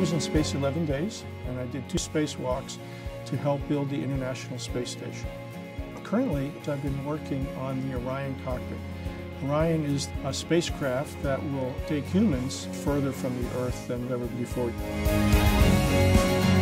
was in space 11 days, and I did 2 spacewalks to help build the International Space Station. Currently, I've been working on the Orion cockpit. Orion is a spacecraft that will take humans further from the Earth than ever before.